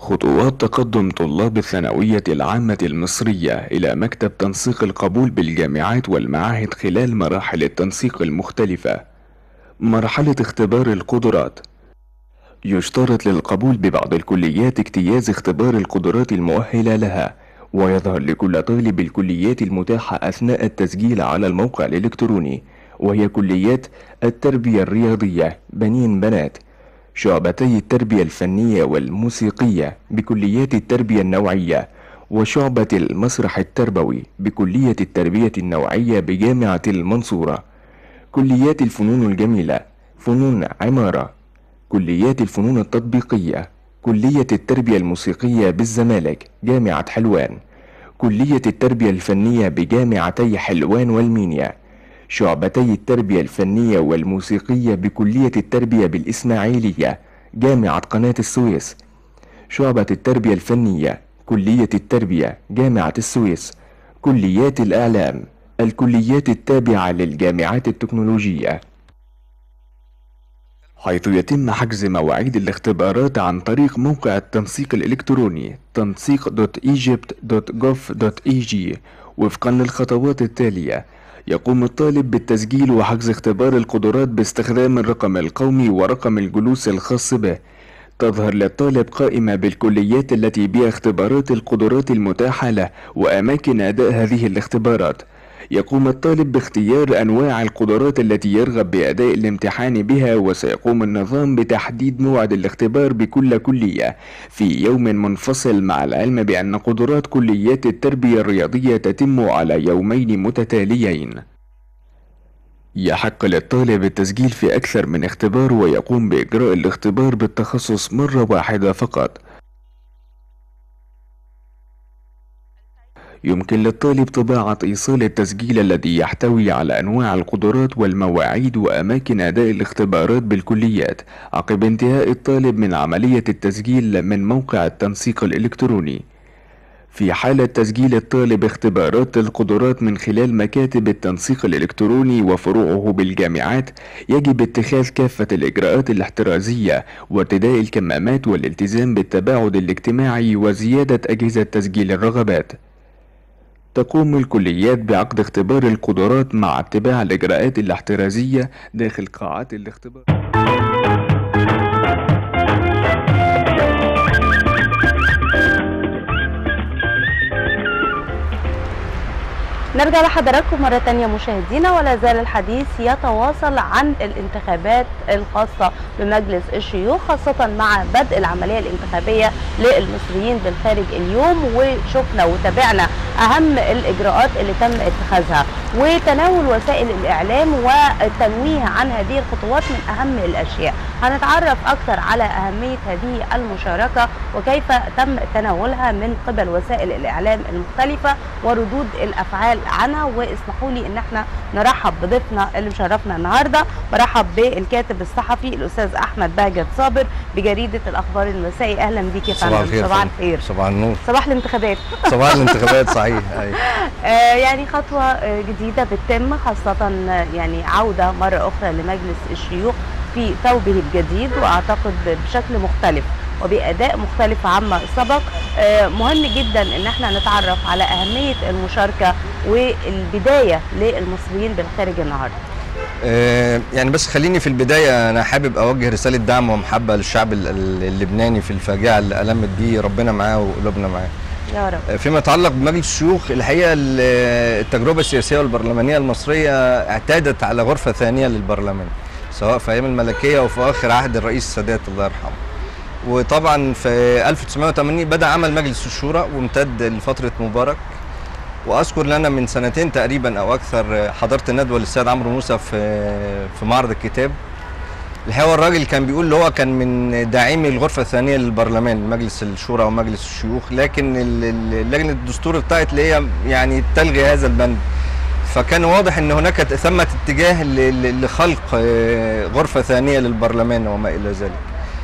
خطوات تقدم طلاب الثانوية العامة المصرية إلى مكتب تنسيق القبول بالجامعات والمعاهد خلال مراحل التنسيق المختلفة. مرحلة اختبار القدرات. يشترط للقبول ببعض الكليات اجتياز اختبار القدرات المؤهلة لها، ويظهر لكل طالب الكليات المتاحة أثناء التسجيل على الموقع الإلكتروني، وهي كليات التربية الرياضية بنين بنات، شعبتي التربية الفنية والموسيقية بكليات التربية النوعية، وشعبة المسرح التربوي بكلية التربية النوعية بجامعة المنصورة، كليات الفنون الجميلة، فنون عمارة، كليات الفنون التطبيقية، كلية التربية الموسيقية بالزمالك جامعة حلوان، كلية التربية الفنية بجامعتي حلوان والمينيا، شعبتي التربية الفنية والموسيقية بكلية التربية بالإسماعيلية جامعة قناة السويس، شعبة التربية الفنية كلية التربية جامعة السويس، كليات الإعلام، الكليات التابعة للجامعات التكنولوجية، حيث يتم حجز مواعيد الاختبارات عن طريق موقع التنسيق الإلكتروني تنسيق.egypt.gov.eg وفقا للخطوات التالية. يقوم الطالب بالتسجيل وحجز اختبار القدرات باستخدام الرقم القومي ورقم الجلوس الخاص به. تظهر للطالب قائمة بالكليات التي بها اختبارات القدرات المتاحة له وأماكن أداء هذه الاختبارات. يقوم الطالب باختيار أنواع القدرات التي يرغب بأداء الامتحان بها، وسيقوم النظام بتحديد موعد الاختبار بكل كلية في يوم منفصل، مع العلم بأن قدرات كليات التربية الرياضية تتم على يومين متتاليين. يحق للطالب التسجيل في أكثر من اختبار، ويقوم بإجراء الاختبار بالتخصص مرة واحدة فقط. يمكن للطالب طباعة إيصال التسجيل الذي يحتوي على أنواع القدرات والمواعيد وأماكن أداء الاختبارات بالكليات عقب انتهاء الطالب من عملية التسجيل من موقع التنسيق الإلكتروني. في حالة تسجيل الطالب اختبارات القدرات من خلال مكاتب التنسيق الإلكتروني وفروعه بالجامعات، يجب اتخاذ كافة الإجراءات الاحترازية وارتداء الكمامات والالتزام بالتباعد الاجتماعي وزيادة أجهزة تسجيل الرغبات. تقوم الكليات بعقد اختبار القدرات مع اتباع الإجراءات الاحترازية داخل قاعات الاختبار. نرجع لحضراتكم مرة تانية مشاهدينا، ولا زال الحديث يتواصل عن الانتخابات الخاصة بمجلس الشيوخ، خاصة مع بدء العملية الانتخابية للمصريين بالخارج اليوم، وشفنا وتابعنا أهم الإجراءات اللي تم اتخاذها وتناول وسائل الإعلام والتنويه عن هذه الخطوات من أهم الأشياء. هنتعرف أكثر على أهمية هذه المشاركة وكيف تم تناولها من قبل وسائل الإعلام المختلفة وردود الأفعال عنها. واسمحوا لي ان احنا نرحب بضيفنا اللي مشرفنا النهارده. برحب بالكاتب الصحفي الاستاذ احمد بهجت صابر بجريده الاخبار المسائي. اهلا بيك يا فندم. صباح الخير. صباح النور. صباح الانتخابات. صباح الانتخابات صحيح. أيوة. يعني خطوه جديده بتتم، خاصه يعني عوده مره اخرى لمجلس الشيوخ في ثوبه الجديد، واعتقد بشكل مختلف وبأداء مختلف عما سبق. مهم جدا ان احنا نتعرف على أهمية المشاركة والبداية للمصريين بالخارج النهارده. يعني بس خليني في البداية أنا حابب أوجه رسالة دعم ومحبة للشعب اللبناني في الفاجعة اللي ألمت بيه، ربنا معاه وقلوبنا معاه يا رب. فيما يتعلق بمجلس الشيوخ، الحقيقة التجربة السياسية والبرلمانية المصرية اعتادت على غرفة ثانية للبرلمان، سواء في أيام الملكية وفي آخر عهد الرئيس السادات الله يرحمه. وطبعا في 1980 بدأ عمل مجلس الشورى وامتد لفترة مبارك. واذكر ان انا من سنتين تقريبا او اكثر حضرت ندوه للسيد عمرو موسى في معرض الكتاب. الحقيقه الراجل كان بيقول اللي هو كان من داعمي الغرفه الثانيه للبرلمان، مجلس الشورى ومجلس الشيوخ، لكن لجنه الدستور ابتدت اللي هي يعني تلغي هذا البند. فكان واضح ان هناك ثمه اتجاه لخلق غرفه ثانيه للبرلمان وما الى ذلك.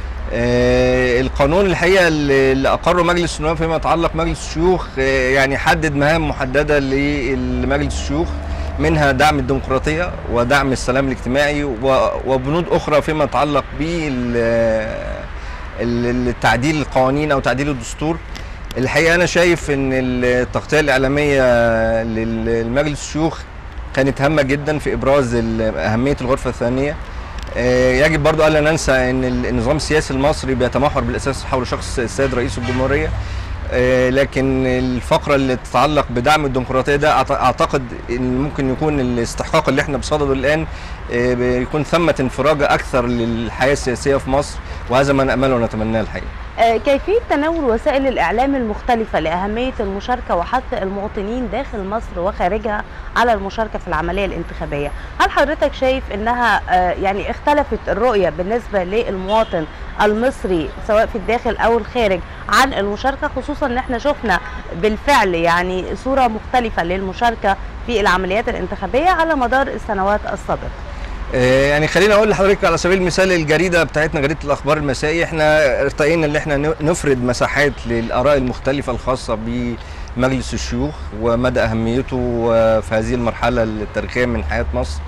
القانون الحقيقه اللي اقره مجلس النواب فيما يتعلق مجلس الشيوخ يعني حدد مهام محدده لمجلس الشيوخ، منها دعم الديمقراطيه ودعم السلام الاجتماعي وبنود اخرى فيما يتعلق تعديل القوانين او تعديل الدستور. الحقيقه انا شايف ان التغطيه الاعلاميه للمجلس الشيوخ كانت هامه جدا في ابراز اهميه الغرفه الثانيه. يجب برضو الا ننسى ان النظام السياسي المصري بيتمحور بالاساس حول شخص السيد رئيس الجمهوريه، لكن الفقره اللي تتعلق بدعم الديمقراطيه ده اعتقد ان ممكن يكون الاستحقاق اللي احنا بصدده الان بيكون ثمه انفراجه اكثر للحياه السياسيه في مصر، وهذا ما نامله ونتمناه الحقيقه. كيفية تناول وسائل الإعلام المختلفة لأهمية المشاركة وحث المواطنين داخل مصر وخارجها على المشاركة في العملية الانتخابية، هل حضرتك شايف أنها يعني اختلفت الرؤية بالنسبة للمواطن المصري سواء في الداخل أو الخارج عن المشاركة، خصوصا أن احنا شفنا بالفعل يعني صورة مختلفة للمشاركة في العمليات الانتخابية على مدار السنوات السابقة؟ يعني خليني اقول لحضرتك على سبيل المثال الجريده بتاعتنا، جريده الاخبار المسائي، احنا ارتقينا ان احنا نفرد مساحات للاراء المختلفه الخاصه بمجلس الشيوخ ومدى اهميته في هذه المرحله التاريخيه من حياه مصر.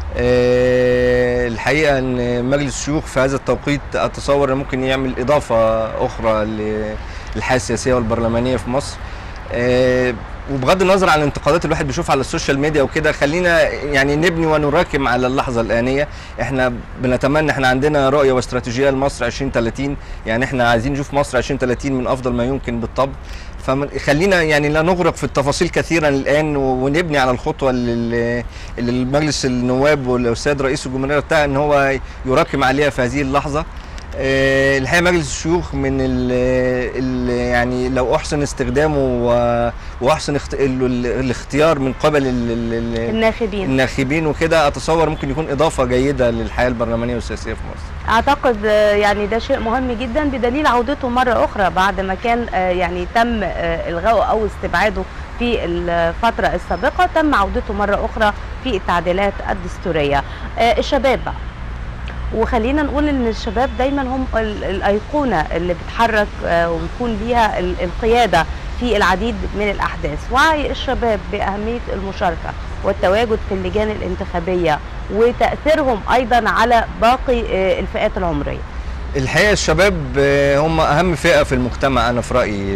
الحقيقه ان مجلس الشيوخ في هذا التوقيت اتصور ممكن يعمل اضافه اخرى للحياه السياسيه والبرلمانيه في مصر. وبغض النظر عن الانتقادات الواحد بيشوفها على السوشيال ميديا وكده، خلينا يعني نبني ونراكم على اللحظه الانيه. احنا بنتمنى، احنا عندنا رؤيه واستراتيجيه لمصر 2030، يعني احنا عايزين نشوف مصر 2030 من افضل ما يمكن بالطبع. فخلينا يعني لا نغرق في التفاصيل كثيرا الان، ونبني على الخطوه اللي المجلس النواب والسيد رئيس الجمهوريه ارتأى ان هو يراكم عليها في هذه اللحظه. الحقيقه مجلس الشيوخ من يعني لو احسن استخدامه واحسن الاختيار من قبل الناخبين وكده، اتصور ممكن يكون اضافه جيده للحياه البرلمانيه والسياسيه في مصر. اعتقد يعني ده شيء مهم جدا بدليل عودته مره اخرى بعد ما كان يعني تم الغائه او استبعاده في الفتره السابقه، تم عودته مره اخرى في التعديلات الدستوريه. الشباب بقى، وخلينا نقول ان الشباب دايما هم الايقونه اللي بتحرك ويكون ليها القياده في العديد من الاحداث. وعي الشباب باهميه المشاركه والتواجد في اللجان الانتخابيه وتاثيرهم ايضا على باقي الفئات العمريه. الحقيقه الشباب هم اهم فئه في المجتمع انا في رايي،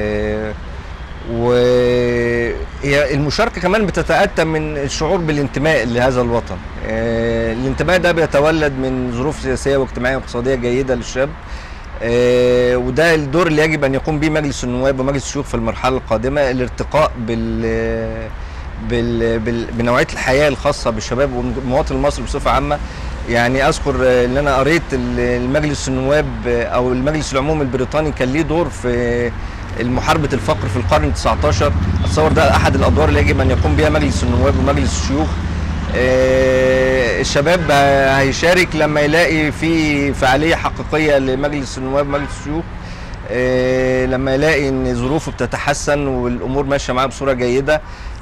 وهي المشاركه كمان بتتاتى من الشعور بالانتماء لهذا الوطن. الانتماء ده بيتولد من ظروف سياسيه واجتماعيه واقتصاديه جيده للشاب، وده الدور اللي يجب ان يقوم به مجلس النواب ومجلس الشيوخ في المرحله القادمه، الارتقاء بنوعيه الحياه الخاصه بالشباب والمواطن المصري بصفه عامه. يعني اذكر ان انا قريت المجلس النواب او المجلس العمومي البريطاني كان ليه دور في محاربه الفقر في القرن ال19. اتصور ده احد الادوار اللي يجب ان يقوم بها مجلس النواب ومجلس الشيوخ. الشباب هيشارك لما يلاقي في فعاليه حقيقيه لمجلس النواب ومجلس الشيوخ، لما يلاقي ان ظروفه بتتحسن والامور ماشيه معاه بصوره جيده.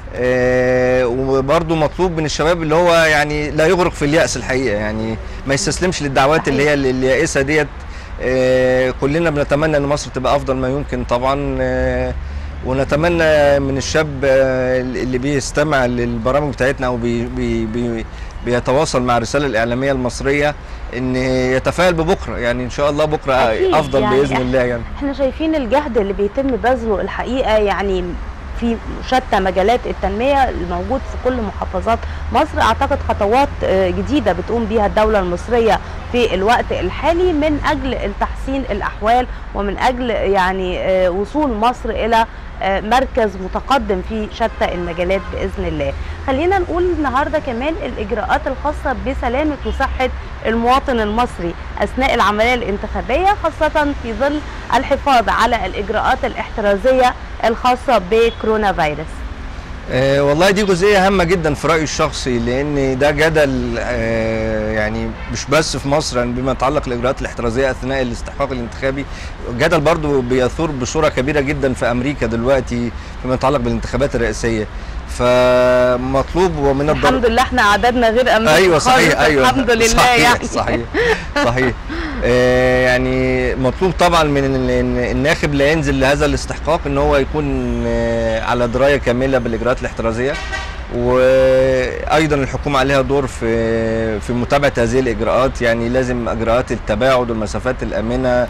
وبرضه مطلوب من الشباب اللي هو يعني لا يغرق في اليأس الحقيقه، يعني ما يستسلمش للدعوات اللي هي اليائسه ديت. كلنا بنتمنى ان مصر تبقى افضل ما يمكن طبعا، ونتمنى من الشاب اللي بيستمع للبرامج بتاعتنا او بيتواصل مع الرساله الاعلاميه المصريه ان يتفائل ببكره، يعني ان شاء الله بكره افضل يعني باذن الله. يعني احنا شايفين الجهد اللي بيتم بذله الحقيقه يعني في شتى مجالات التنميه الموجود في كل محافظات مصر. اعتقد خطوات جديده بتقوم بيها الدوله المصريه في الوقت الحالي من اجل التحسين الاحوال ومن اجل يعني وصول مصر الى مركز متقدم في شتى المجالات باذن الله. خلينا نقول النهارده كمان الاجراءات الخاصه بسلامه وصحه المواطن المصري اثناء العمليه الانتخابيه، خاصه في ظل الحفاظ على الاجراءات الاحترازيه الخاصه بكورونا فيروس. والله دي جزئيه هامه جدا في رايي الشخصي، لان ده جدل يعني مش بس في مصر بما يتعلق بالاجراءات الاحترازيه اثناء الاستحقاق الانتخابي، جدل برضو بيثور بصوره كبيره جدا في امريكا دلوقتي فيما يتعلق بالانتخابات الرئاسيه. فمطلوب ومن الحمد لله احنا عددنا غير امريكا. ايوه صحيح، ايوه الحمد لله صحيح يعني صحيح يعني مطلوب طبعا من الناخب لا ينزل لهذا الاستحقاق ان هو يكون على درايه كامله بالاجراءات الاحترازيه، وايضا الحكومه عليها دور في متابعه هذه الاجراءات. يعني لازم اجراءات التباعد والمسافات الامنه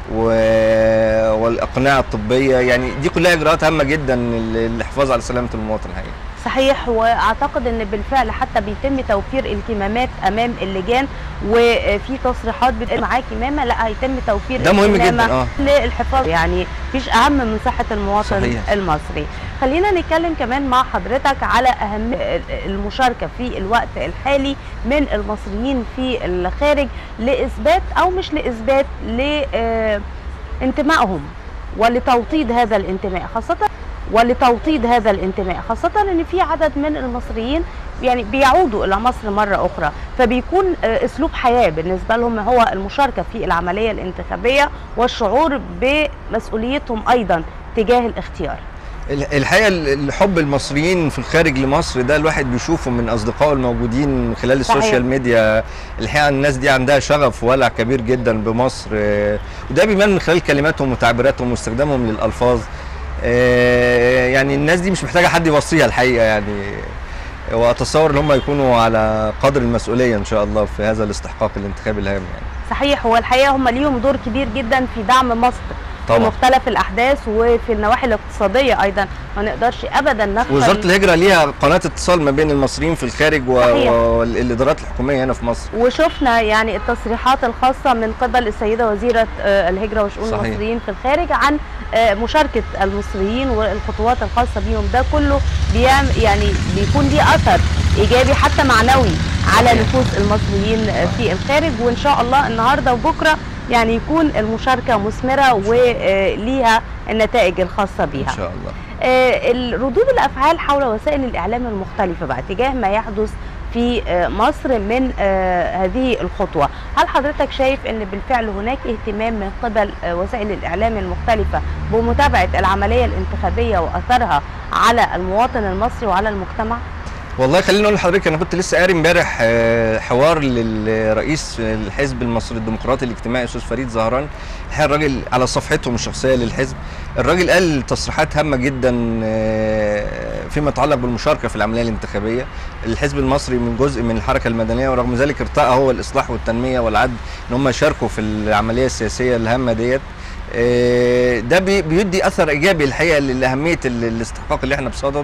والاقنعه الطبيه، يعني دي كلها اجراءات هامه جدا للحفاظ على سلامه المواطن الحقيقي. صحيح، واعتقد ان بالفعل حتى بيتم توفير الكمامات امام اللجان، وفي تصريحات بتقول معاه كمامه، لا هيتم توفير ده مهم جدا للحفاظ، يعني مفيش اهم من صحه المواطن صحيح. المصري. خلينا نتكلم كمان مع حضرتك على اهميه المشاركه في الوقت الحالي من المصريين في الخارج لاثبات او مش لاثبات لانتمائهم ولتوطيد هذا الانتماء، خاصة ان في عدد من المصريين يعني بيعودوا الى مصر مرة اخرى، فبيكون اسلوب حياة بالنسبة لهم هو المشاركة في العملية الانتخابية والشعور بمسؤوليتهم ايضا تجاه الاختيار. الحقيقه الحب المصريين في الخارج لمصر ده الواحد بيشوفه من اصدقائه الموجودين من خلال السوشيال ميديا. الحقيقه الناس دي عندها شغف وولع كبير جدا بمصر، وده بيبان من خلال كلماتهم وتعبيراتهم واستخدامهم للالفاظ. يعني الناس دي مش محتاجه حد يوصيها الحقيقه، يعني واتصور ان هم يكونوا على قدر المسؤوليه ان شاء الله في هذا الاستحقاق الانتخابي الهام يعني. صحيح، هو الحقيقه هم ليهم دور كبير جدا في دعم مصر طبعا في مختلف الاحداث وفي النواحي الاقتصاديه ايضا، ما نقدرش ابدا نغفل. وزاره الهجره ليها قناه اتصال ما بين المصريين في الخارج والادارات الحكوميه هنا في مصر. وشفنا يعني التصريحات الخاصه من قبل السيده وزيره الهجره وشؤون المصريين في الخارج عن مشاركه المصريين والخطوات الخاصه بيهم، ده كله يعني بيكون ليه اثر ايجابي حتى معنوي على نفوس المصريين في الخارج، وان شاء الله النهارده وبكره يعني يكون المشاركه مثمره وليها النتائج الخاصه بيها ان شاء الله. ردود الافعال حول وسائل الاعلام المختلفه بقى تجاه ما يحدث في مصر من هذه الخطوه، هل حضرتك شايف ان بالفعل هناك اهتمام من قبل وسائل الاعلام المختلفه بمتابعه العمليه الانتخابيه واثرها على المواطن المصري وعلى المجتمع؟ والله خليني اقول لحضرتك، انا كنت لسه قاري امبارح حوار للرئيس الحزب المصري الديمقراطي الاجتماعي استاذ فريد زهران. الحقيقه الراجل على صفحتهم الشخصيه للحزب، الراجل قال تصريحات هامه جدا فيما يتعلق بالمشاركه في العمليه الانتخابيه. الحزب المصري من جزء من الحركه المدنيه، ورغم ذلك ارتأى هو الاصلاح والتنميه والعدل ان هم يشاركوا في العمليه السياسيه الهامه ديت. ده بيدي اثر ايجابي الحقيقه لاهميه الاستحقاق اللي احنا بصدده،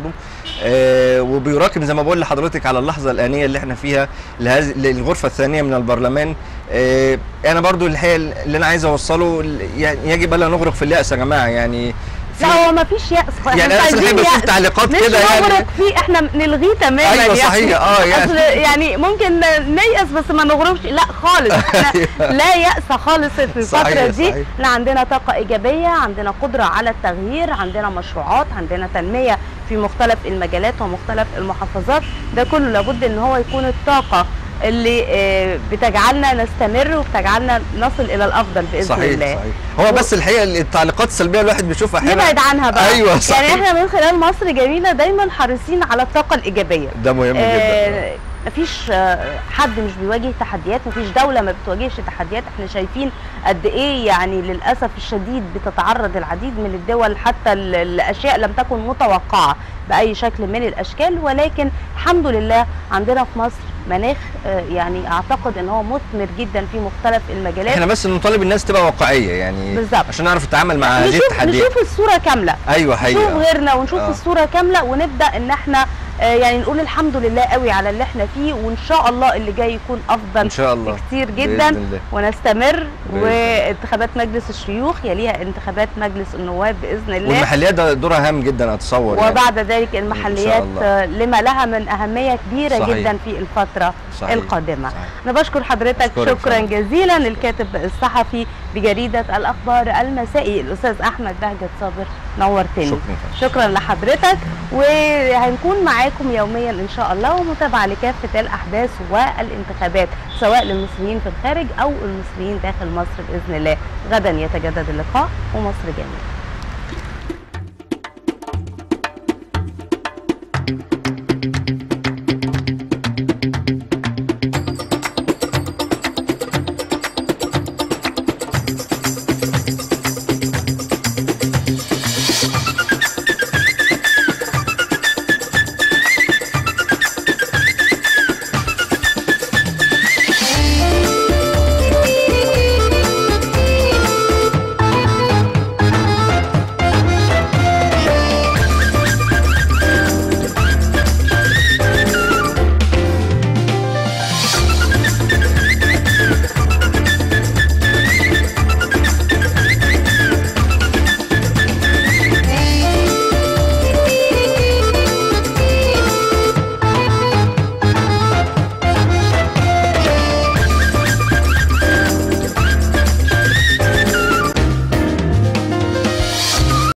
وبيراكم زي ما بقول لحضرتك على اللحظه الانيه اللي احنا فيها للغرفه الثانيه من البرلمان. انا برضو الحقيقه اللي انا عايز اوصله، يعني يجب الا نغرق في اليأس يا جماعه. يعني لا هو ما فيش يأس، يعني انا بحب اشوف تعليقات كده يعني نغرق فيه، احنا نلغيه تماما. ايوه صحيح يعني يعني ممكن نيأس بس ما نغرقش، لا خالص. احنا لا يأس خالص في الفتره دي. احنا عندنا طاقه ايجابيه، عندنا قدره على التغيير، عندنا مشروعات، عندنا تنميه في مختلف المجالات ومختلف المحافظات. ده كله لابد ان هو يكون الطاقه اللي بتجعلنا نستمر وبتجعلنا نصل الى الافضل باذن الله. صحيح. هو بس الحقيقه التعليقات السلبيه الواحد بيشوفها احيانا نبعد عنها بقى. ايوه صحيح. يعني احنا من خلال مصر جميله دايما حريصين على الطاقه الايجابيه، ده مهم جدا. مفيش حد مش بيواجه تحديات، مفيش دوله ما بتواجهش تحديات. احنا شايفين قد ايه يعني للاسف الشديد بتتعرض العديد من الدول حتى لاشياء لم تكن متوقعه باي شكل من الاشكال، ولكن الحمد لله عندنا في مصر مناخ يعني اعتقد ان هو مثمر جدا في مختلف المجالات. احنا بس نطالب الناس تبقى واقعيه يعني بالظبط عشان نعرف نتعامل مع هذه التحديات، نشوف الصوره كامله. ايوه حقيقه نشوف غيرنا ونشوف الصوره كامله، ونبدا ان احنا يعني نقول الحمد لله قوي على اللي احنا فيه، وان شاء الله اللي جاي يكون افضل ان شاء الله بكتير جدا ونستمر. وانتخابات مجلس الشيوخ يليها انتخابات مجلس النواب باذن الله، والمحليات دورها هام جدا اتصور وبعد ذلك المحليات لما لها من اهميه كبيره صحيح. جدا في الفتره القادمه. صحيح. انا بشكر حضرتك شكرا جزيلا الكاتب الصحفي بجريده الاخبار المسائي الاستاذ احمد بهجت صابر، نورتني. شكرا لحضرتك، وهنكون معاكم يوميا ان شاء الله ومتابعه لكافه الاحداث والانتخابات سواء للمصريين في الخارج او المصريين داخل مصر باذن الله. غدا يتجدد اللقاء ومصر جميله.